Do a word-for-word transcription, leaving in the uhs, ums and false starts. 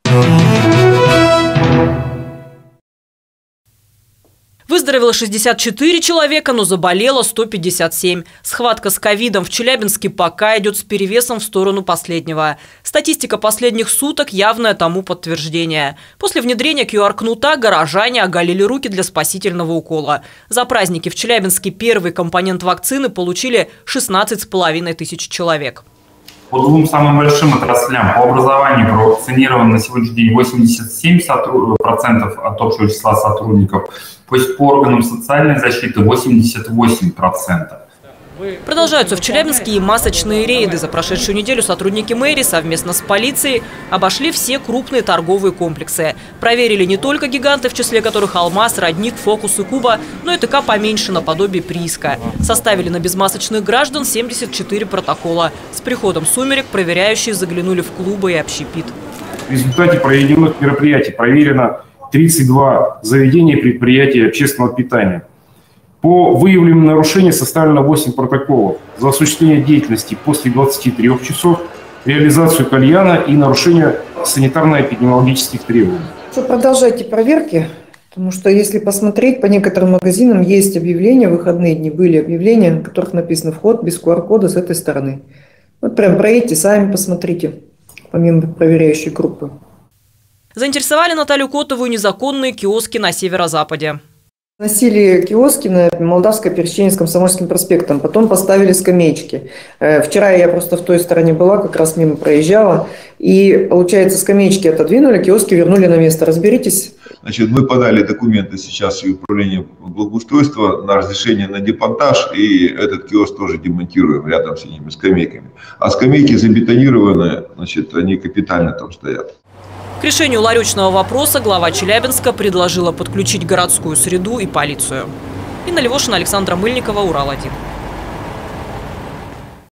Выздоровело шестьдесят четыре человека, но заболело сто пятьдесят семь. Схватка с ковидом в Челябинске пока идет с перевесом в сторону последнего. Статистика последних суток – явное тому подтверждение. После внедрения ку ар-кнута горожане оголили руки для спасительного укола. За праздники в Челябинске первый компонент вакцины получили шестнадцать с половиной тысяч человек. По двум самым большим отраслям по образованию провакцинировано на сегодняшний день восемьдесят семь процентов от общего числа сотрудников, по органам социальной защиты восемьдесят восемь процентов. Продолжаются в Челябинске и масочные рейды. За прошедшую неделю сотрудники мэрии совместно с полицией обошли все крупные торговые комплексы. Проверили не только гиганты, в числе которых Алмаз, Родник, Фокус и Куба, но и ТК поменьше наподобие Прииска. Составили на безмасочных граждан семьдесят четыре протокола. С приходом сумерек проверяющие заглянули в клубы и общепит. В результате проведенных мероприятий проверено тридцать два заведения и предприятия общественного питания. По выявленным нарушениям составлено восемь протоколов за осуществление деятельности после двадцати трёх часов, реализацию кальяна и нарушение санитарно-эпидемиологических требований. Продолжайте проверки, потому что если посмотреть, по некоторым магазинам есть объявления, в выходные дни были объявления, на которых написано «Вход без ку ар-кода с этой стороны». Вот прям проедьте, сами посмотрите, помимо проверяющей группы. Заинтересовали Наталью Котову незаконные киоски на северо-западе. Носили киоски на Молдавской пересечении с Комсомольским проспектом, потом поставили скамеечки. Вчера я просто в той стороне была, как раз мимо проезжала, и, получается, скамеечки отодвинули, киоски вернули на место. Разберитесь. Значит, мы подали документы сейчас в управление благоустройства на разрешение на демонтаж, и этот киоск тоже демонтируем рядом с этими скамейками. А скамейки забетонированы, значит, они капитально там стоят. К решению ларечного вопроса глава Челябинска предложила подключить городскую среду и полицию. Инна Левошина, Александра Мыльникова, Урал один.